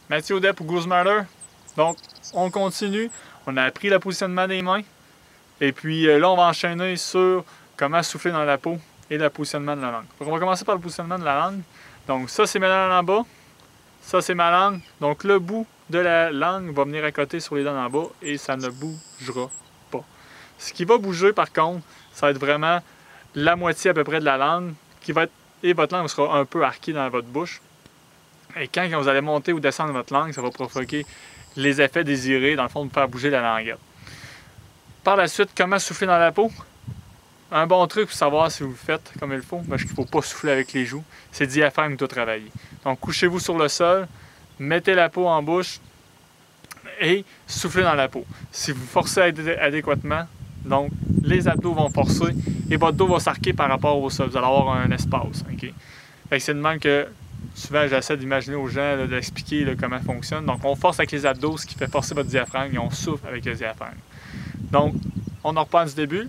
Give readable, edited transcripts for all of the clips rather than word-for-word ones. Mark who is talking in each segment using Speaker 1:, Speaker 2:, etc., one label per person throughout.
Speaker 1: Mathieu Audet pour Go Smarter. Donc, on continue. On a appris le positionnement des mains. Et puis là, on va enchaîner sur comment souffler dans la peau et le positionnement de la langue. Donc, on va commencer par le positionnement de la langue. Donc, ça, c'est ma langue en bas. Ça, c'est ma langue. Donc, le bout de la langue va venir à côté sur les dents en bas et ça ne bougera pas. Ce qui va bouger, par contre, ça va être vraiment la moitié à peu près de la langue qui va être, et votre langue sera un peu arquée dans votre bouche. Et quand vous allez monter ou descendre votre langue, ça va provoquer les effets désirés, dans le fond, de faire bouger la languette. Par la suite, comment souffler dans la peau? Un bon truc pour savoir si vous le faites comme il faut, parce qu'il ne faut pas souffler avec les joues, c'est le diaphragme qui doit travailler. Donc, couchez-vous sur le sol, mettez la peau en bouche et soufflez dans la peau. Si vous forcez adéquatement, donc les abdos vont forcer et votre dos va s'arquer par rapport au sol. Vous allez avoir un espace. Okay? C'est de même que souvent j'essaie d'imaginer aux gens, d'expliquer comment ça fonctionne. Donc on force avec les abdos, ce qui fait forcer votre diaphragme, et on souffle avec le diaphragme. Donc on en reprend du début.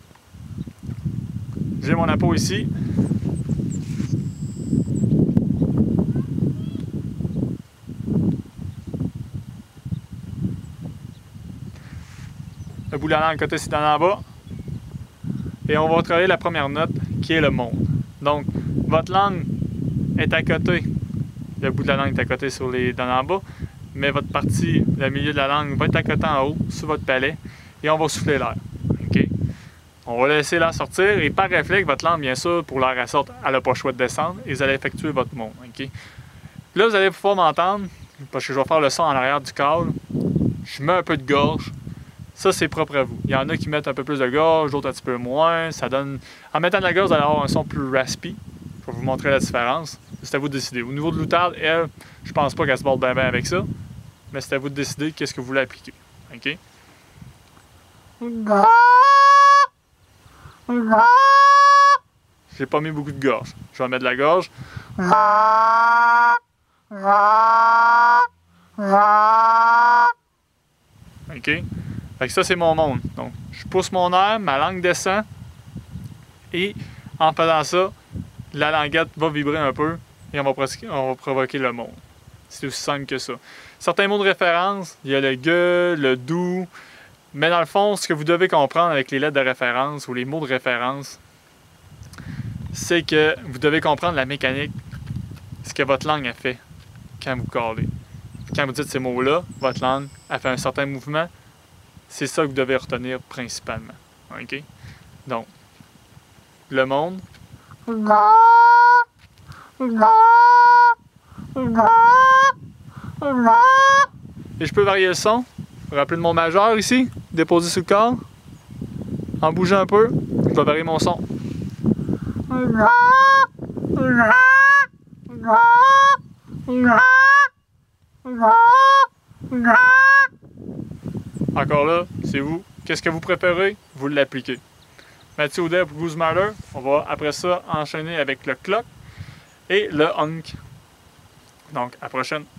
Speaker 1: J'ai mon peau ici. Le bout de la langue côté c'est en bas. Et on va travailler la première note qui est le monde. Donc votre langue est à côté. Le bout de la langue est à côté sur les dents en bas. Mais votre partie, le milieu de la langue va être à côté en haut, sur votre palais. Et on va souffler l'air. Okay? On va laisser l'air sortir. Et par réflexe, votre langue, bien sûr, pour l'air à sortir, elle n'a pas le choix de descendre. Et vous allez effectuer votre monde. Okay? Là, vous allez pouvoir m'entendre. Parce que je vais faire le son en arrière du câble. Je mets un peu de gorge. Ça, c'est propre à vous. Il y en a qui mettent un peu plus de gorge, d'autres un petit peu moins. Ça donne... En mettant de la gorge, vous allez avoir un son plus raspy. Je vais vous montrer la différence. C'est à vous de décider. Au niveau de l'outarde, elle, je pense pas qu'elle se borde bien avec ça. Mais c'est à vous de décider qu'est-ce que vous voulez appliquer. OK? J'ai pas mis beaucoup de gorge. Je vais mettre de la gorge. OK? Fait que ça, c'est mon monde. Donc, je pousse mon air, ma langue descend. Et en faisant ça, la languette va vibrer un peu et on va provoquer le monde. C'est aussi simple que ça. Certains mots de référence, il y a le gueux, le doux. Mais dans le fond, ce que vous devez comprendre avec les lettres de référence ou les mots de référence, c'est que vous devez comprendre la mécanique, ce que votre langue a fait quand vous parlez. Quand vous dites ces mots-là, votre langue a fait un certain mouvement. C'est ça que vous devez retenir principalement. OK? Donc, le monde. Et je peux varier le son. Vous rappelez de mon majeur ici, déposé sur le corps. En bougeant un peu, je vais varier mon son. Encore là, c'est vous. Qu'est-ce que vous préférez? Vous l'appliquez. Mathieu Audet pour Go Smarter. On va après ça enchaîner avec le clock et le honk. Donc, à la prochaine.